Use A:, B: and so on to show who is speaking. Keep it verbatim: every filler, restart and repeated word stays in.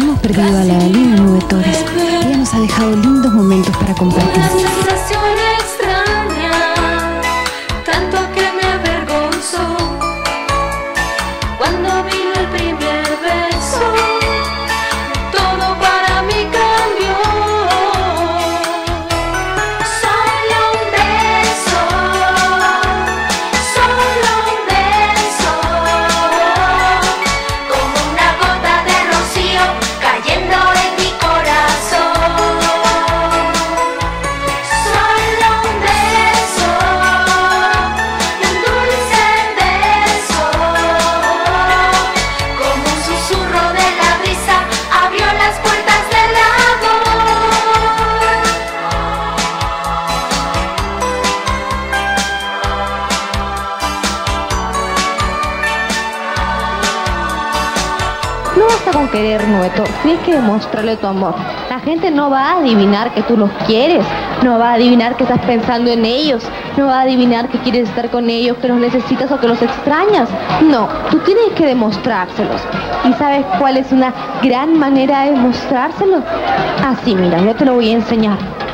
A: hemos perdido a la Alina Nube Torres. Ella nos ha dejado lindos momentos para compartir.
B: Una sensación extraña, tanto que me avergonzó. Cuando vino el primer beso, todo para mí cambió. Solo un beso, solo un beso, como una gota de rocío cayendo en mi corazón. Solo un beso, un dulce beso, como un susurro de la brisa abrió las puertas del amor.
C: No basta con querer, Nube Torres, tienes que demostrarle tu amor. La gente no va a adivinar que tú los quieres, no va a adivinar que estás pensando en ellos, no va a adivinar que quieres estar con ellos, que los necesitas o que los extrañas. No, tú tienes que demostrárselos. ¿Y sabes cuál es una gran manera de demostrárselos? Así, mira, yo te lo voy a enseñar.